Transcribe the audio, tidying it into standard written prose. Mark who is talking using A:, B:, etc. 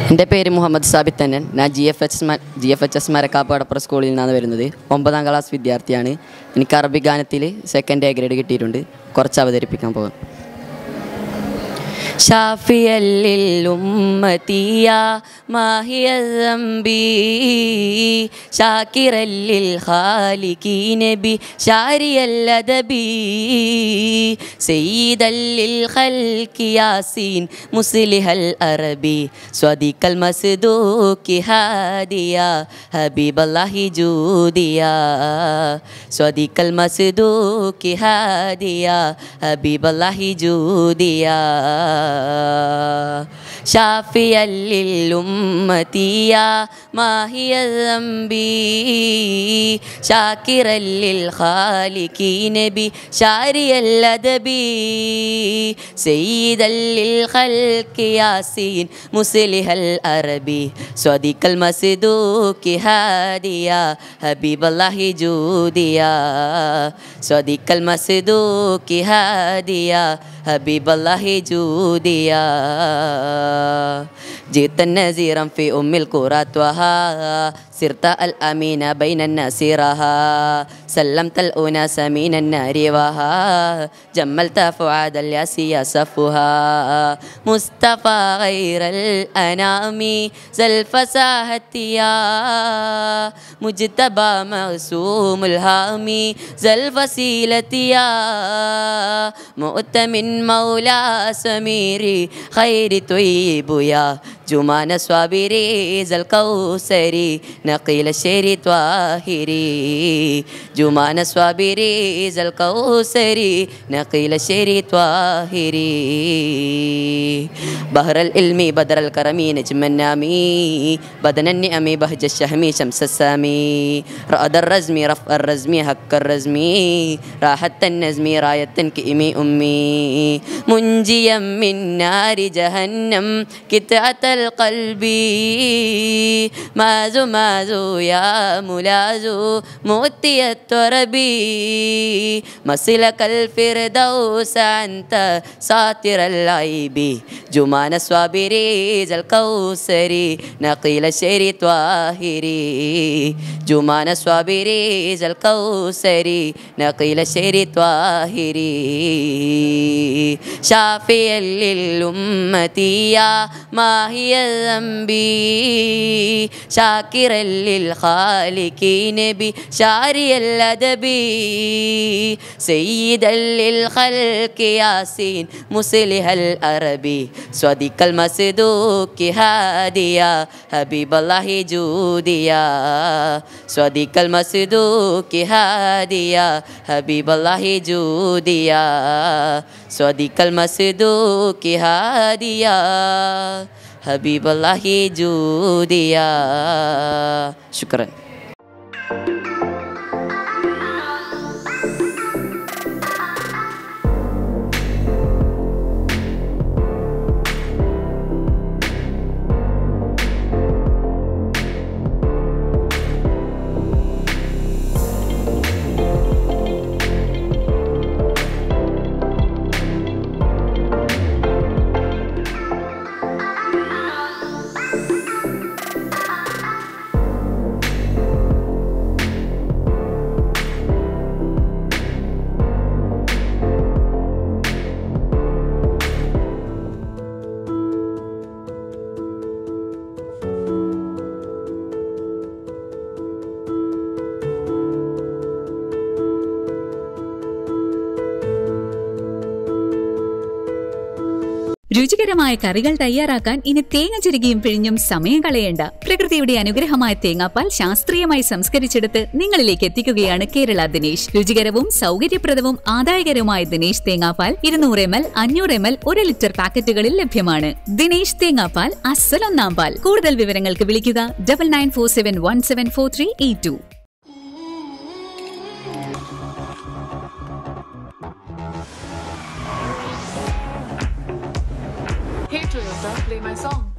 A: എൻ്റെ പേര് മുഹമ്മദ് സാബിത്ത് തന്നൻ. ഞാൻ GFHS മരക്കാപ്പടപ്പുറ സ്കൂളിൽ നിന്നാണ് വരുന്നത്. 9ാം ക്ലാസ് വിദ്യാർത്ഥിയാണ്. എനിക്ക് അറബി ഗാനത്തിൽ സെക്കൻഡ് A ഗ്രേഡ് കിട്ടിയിട്ടുണ്ട്. കുറച്ച് അവതരിപ്പിക്കാൻ പോകും. شافيا للأمة يا ماهي الذنب شاكرا للخالقين بشعري الأدب سيدا للخلق ياسين مصلح الأرب صديق المصدوق هاديا حبيب الله جوديا صديق المصدوق هاديا حبيب الله جوديا شافيا للأمة يا ماهي الذنب شاكرا للخالقين بشعري الأدب سيدا للخلق ياسين مصلح الأرب صديق المصدوق هاديا حبيب الله جوديا صديق المصدوق هاديا حبيب الله جوديا جئت نذيرا في أم القرى طه صرت الأمين بين الناس رها سلمت الأناس من النار وها جملت فؤاد الياس صفها مصطفى غير الأنام ذا الفصاحة يا مجتبى معصوم الهامي ذا الفصيلة يا مؤتمن مولى سميري خير طيب يا جمان صابري ذا الكوثري نقيل الشير طاهري جمان صابري ذا الكوثري نقيل الشير طاهري بحر العلم بدر الكرم نجم النامي بدن النعم بهج الشهم شمس السامي رأد الرزم رفع الرزم حق الرزم راحة النزم راية كإمي أمي منجيا من نار جهنم كتعة القلب مازو مازو يا ملازو مؤتي الترب مسلك الفردوس أنت ساتر العيب جمان صابري ذا الكوثري نقيل الشير طاهري جمان صابري ذا الكوثري نقيل الشير طاهري شافيا للأمة يا ماهي الذنب شاكرا للخالقين بشعري الأدب سيدا للخلق ياسين مصلح الأرب صديق المصدوق هاديا حبيب الله جوديا صديق المصدوق هاديا حبيب الله جوديا صديق المصدوق هاديا حبيب الله جوديا شكرا.
B: രുചികരമായ കറികൾ തയ്യാറാക്കാൻ ഇനി തേങ്ങ ചിരകിയും പിഴിഞ്ഞും സമയം കളയേണ്ട. പ്രകൃതിയുടെ അനുഗ്രഹമായ തേങ്ങാപ്പാൽ ശാസ്ത്രീയമായി സംസ്കരിച്ചെടുത്ത് നിങ്ങളിലേക്ക് എത്തിക്കുകയാണ് കേരള ദിനേശ്. രുചികരവും സൗകര്യപ്രദവും ആദായകരവുമായ ദിനേശ് തേങ്ങാപ്പാൽ 200 ml 500 ml 1 ലിറ്റർ പാക്കറ്റുകളിൽ ലഭ്യമാണ്. ദിനേശ് തേങ്ങാപ്പാൽ അസ്സൽ ഒന്നാം പാൽ. കൂടുതൽ വിവരങ്ങൾക്ക് വിളിക്കുക 9947174382.
C: Hey Toyota, play my song.